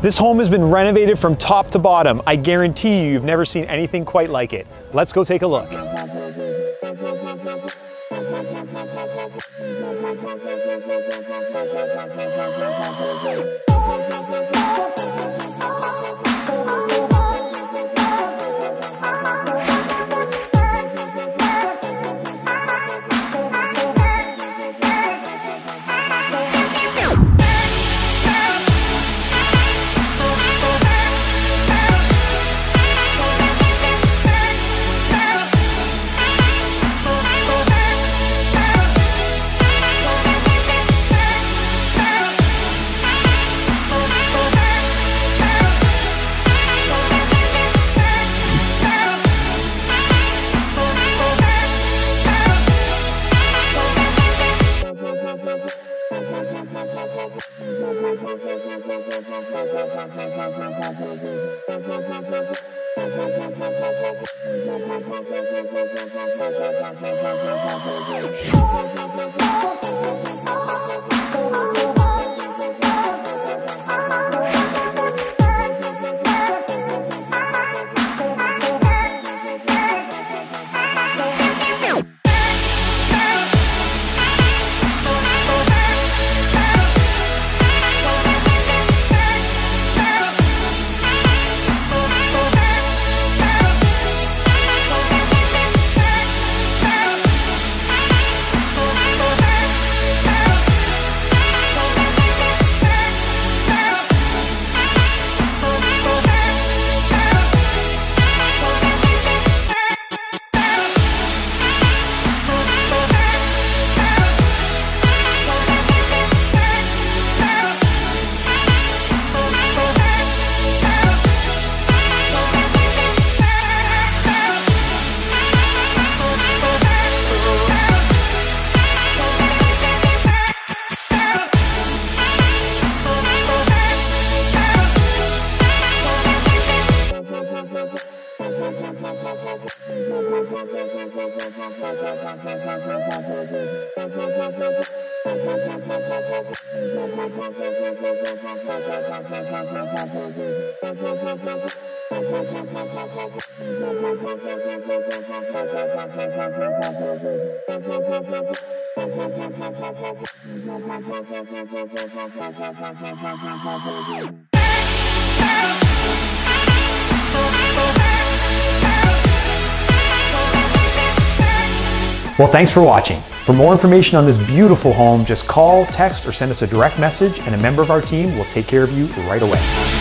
This home has been renovated from top to bottom. I guarantee you've never seen anything quite like it. Let's go take a look. Well, thanks for watching. For more information on this beautiful home, just call, text, or send us a direct message, and a member of our team will take care of you right away.